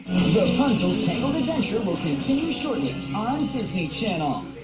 Rapunzel's Tangled adventure will continue shortly on Disney Channel.